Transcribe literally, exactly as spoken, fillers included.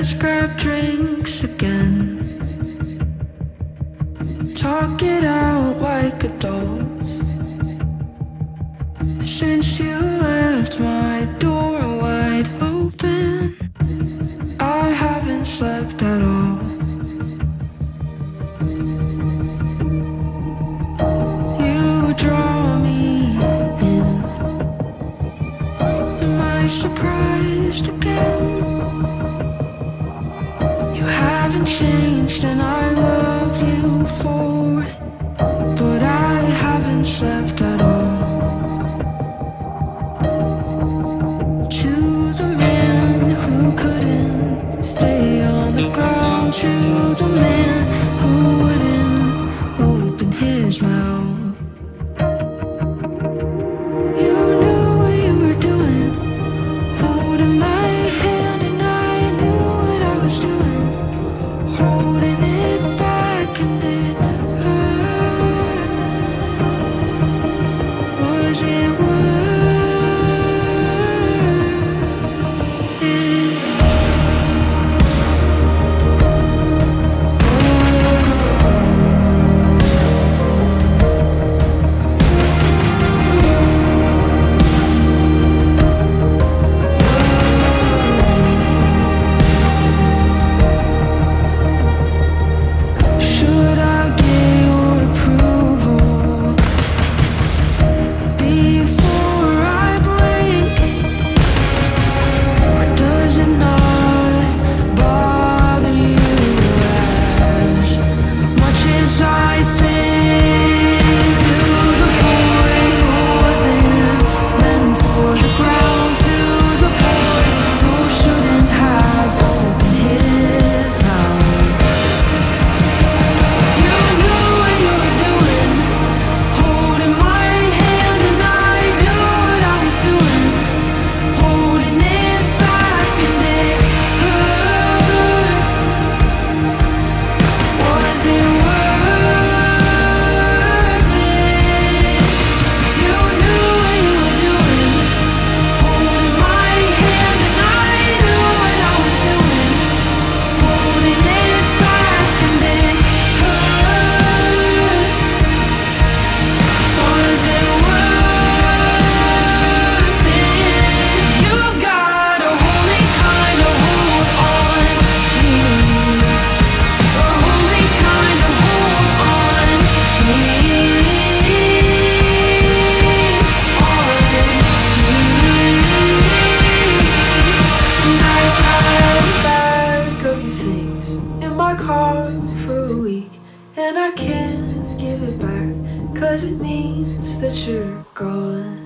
let's grab drinks again. Talk it out like adults. Since you left my door wide open, I haven't slept at all. You draw me in. Am I surprised again? You haven't changed and I love you for it, but I haven't slept at all. To the man who couldn't stay on the ground, to the man who wouldn't open his mouth. You knew what you were doing, holding my hand, and I knew what I was doing, holding it back, and it hurt. Was it worth it? Should I get your approval before I blink? Or does it not bother you as much as I think? To the boy who wasn't meant for the ground, to the boy who shouldn't have opened his mouth. You knew what you were doing, holding my hand, and I knew what I was doing, holding it back, and it hurt. Was it worth it? You knew what you were doing, holding my hand, and I knew what I was doing, holding it back, and it hurt. Was it worth it? You've got a holy kind of hold on me, a holy kind of hold on me, on me. And I have a bag of your things in my car for a week, and I can't give it back, 'cause it means that you're gone.